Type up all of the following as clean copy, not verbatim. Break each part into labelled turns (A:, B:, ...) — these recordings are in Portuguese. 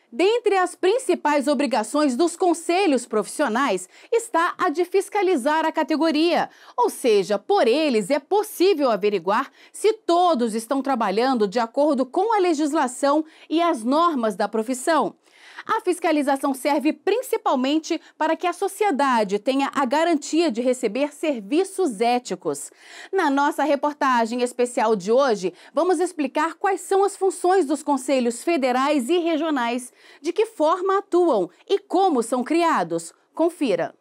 A: Dentre as principais obrigações dos conselhos profissionais está a de fiscalizar a categoria, ou seja, por eles é possível averiguar se todos estão trabalhando de acordo com a legislação e as normas da profissão. A fiscalização serve principalmente para que a sociedade tenha a garantia de receber serviços éticos. Na nossa reportagem especial de hoje, vamos explicar quais são as funções dos conselhos federais e regionais, de que forma atuam e como são criados. Confira.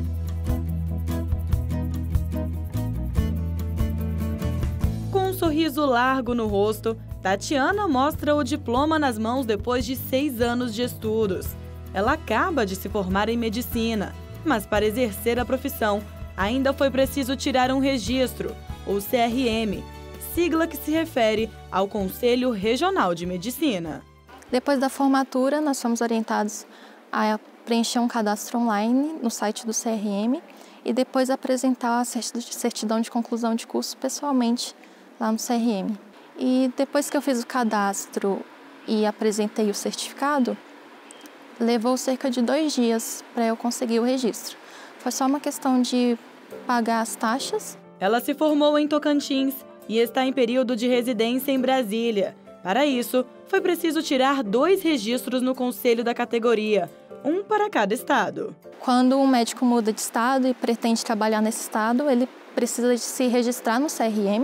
B: Com um sorriso largo no rosto, Tatiana mostra o diploma nas mãos depois de 6 anos de estudos. Ela acaba de se formar em medicina, mas para exercer a profissão, ainda foi preciso tirar um registro, o CRM, sigla que se refere ao Conselho Regional de Medicina.
C: Depois da formatura, nós fomos orientados a preencher um cadastro online no site do CRM e depois apresentar a certidão de conclusão de curso pessoalmente lá no CRM. E depois que eu fiz o cadastro e apresentei o certificado, levou cerca de 2 dias para eu conseguir o registro. Foi só uma questão de pagar as taxas.
B: Ela se formou em Tocantins e está em período de residência em Brasília. Para isso, foi preciso tirar 2 registros no conselho da categoria, um para cada estado.
C: Quando um médico muda de estado e pretende trabalhar nesse estado, ele precisa de se registrar no CRM.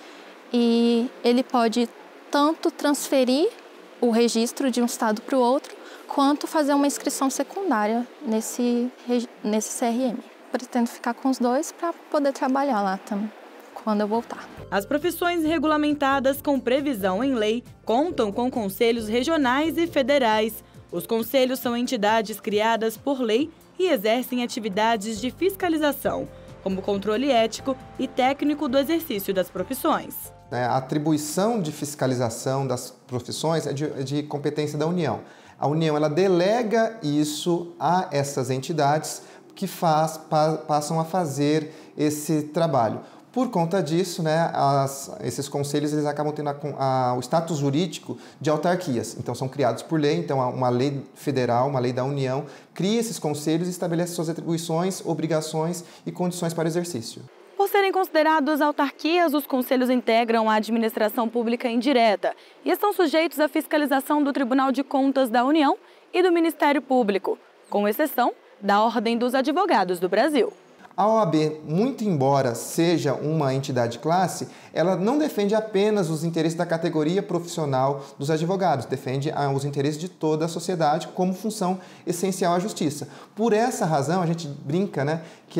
C: E ele pode tanto transferir o registro de um estado para o outro, quanto fazer uma inscrição secundária nesse CRM. Pretendo ficar com os 2 para poder trabalhar lá também, quando eu voltar.
B: As profissões regulamentadas com previsão em lei contam com conselhos regionais e federais. Os conselhos são entidades criadas por lei e exercem atividades de fiscalização, como controle ético e técnico do exercício das profissões.
D: A atribuição de fiscalização das profissões é de competência da União. A União ela delega isso a essas entidades que passam a fazer esse trabalho. Por conta disso, esses conselhos eles acabam tendo o status jurídico de autarquias. Então, são criados por lei. Então, uma lei federal, uma lei da União, cria esses conselhos e estabelece suas atribuições, obrigações e condições para o exercício.
B: Por serem considerados autarquias, os conselhos integram a administração pública indireta e estão sujeitos à fiscalização do Tribunal de Contas da União e do Ministério Público, com exceção da Ordem dos Advogados do Brasil.
D: A OAB, muito embora seja uma entidade classe, ela não defende apenas os interesses da categoria profissional dos advogados, defende os interesses de toda a sociedade como função essencial à justiça. Por essa razão, a gente brinca, que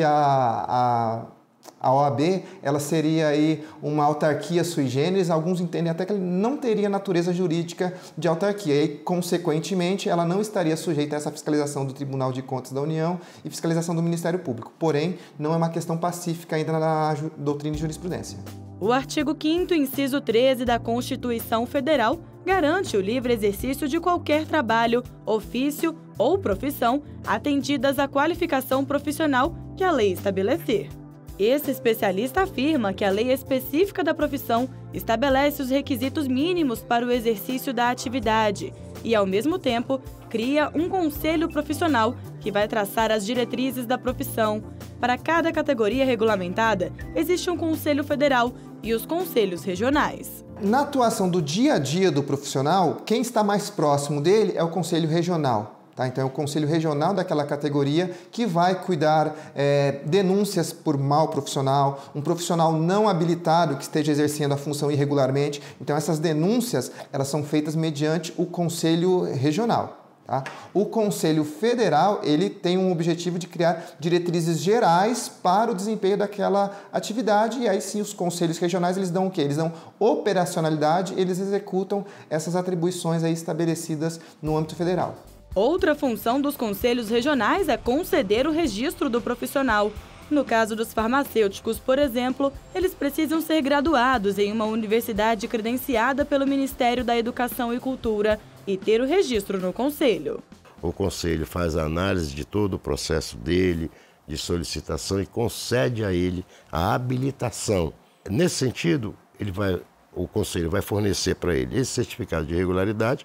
D: a OAB ela seria aí uma autarquia sui generis, alguns entendem até que ela não teria natureza jurídica de autarquia e, consequentemente, ela não estaria sujeita a essa fiscalização do Tribunal de Contas da União e fiscalização do Ministério Público. Porém, não é uma questão pacífica ainda na doutrina e jurisprudência.
B: O artigo 5º, inciso 13 da Constituição Federal garante o livre exercício de qualquer trabalho, ofício ou profissão atendidas à qualificação profissional que a lei estabelecer. Esse especialista afirma que a lei específica da profissão estabelece os requisitos mínimos para o exercício da atividade e, ao mesmo tempo, cria um conselho profissional que vai traçar as diretrizes da profissão. Para cada categoria regulamentada, existe um conselho federal e os conselhos regionais.
D: Na atuação do dia a dia do profissional, quem está mais próximo dele é o conselho regional. Então, é o Conselho Regional daquela categoria que vai cuidar denúncias por mal profissional, um profissional não habilitado que esteja exercendo a função irregularmente. Então, essas denúncias elas são feitas mediante o Conselho Regional. O Conselho Federal ele tem um objetivo de criar diretrizes gerais para o desempenho daquela atividade e aí sim os conselhos regionais eles dão o quê? Eles dão operacionalidade, eles executam essas atribuições aí estabelecidas no âmbito federal.
B: Outra função dos conselhos regionais é conceder o registro do profissional. No caso dos farmacêuticos, por exemplo, eles precisam ser graduados em uma universidade credenciada pelo Ministério da Educação e Cultura e ter o registro no conselho.
E: O conselho faz a análise de todo o processo dele, de solicitação e concede a ele a habilitação. Nesse sentido, o conselho vai fornecer para ele esse certificado de regularidade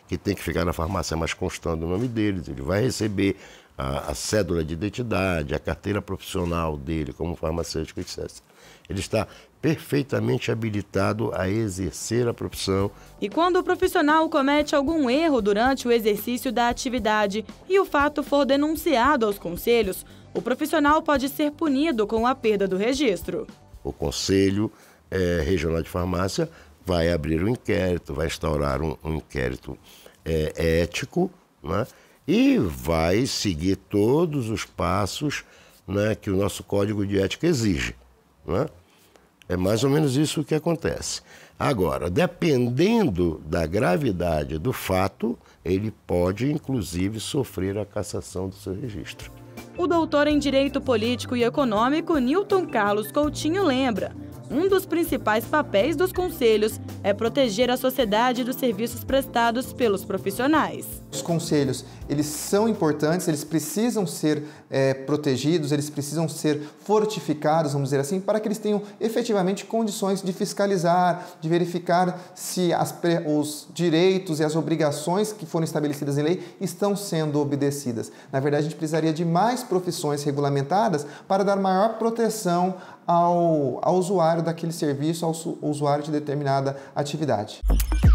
E: que tem que ficar na farmácia, mas constando o nome deles, ele vai receber a cédula de identidade, a carteira profissional dele como farmacêutico, etc. Ele está perfeitamente habilitado a exercer a profissão.
B: E quando o profissional comete algum erro durante o exercício da atividade e o fato for denunciado aos conselhos, o profissional pode ser punido com a perda do registro.
E: O Conselho Regional de Farmácia vai abrir um inquérito, vai instaurar um inquérito ético, né? E vai seguir todos os passos, né, que o nosso Código de Ética exige, né? É mais ou menos isso que acontece. Agora, dependendo da gravidade do fato, ele pode, inclusive, sofrer a cassação do seu registro.
B: O doutor em Direito Político e Econômico, Nilton Carlos Coutinho, lembra: um dos principais papéis dos conselhos é proteger a sociedade dos serviços prestados pelos profissionais.
D: Os conselhos, eles são importantes, eles precisam ser protegidos, eles precisam ser fortificados, vamos dizer assim, para que eles tenham efetivamente condições de fiscalizar, de verificar se os direitos e as obrigações que foram estabelecidas em lei estão sendo obedecidas. Na verdade, a gente precisaria de mais profissões regulamentadas para dar maior proteção ao usuário daquele serviço, ao usuário de determinada atividade.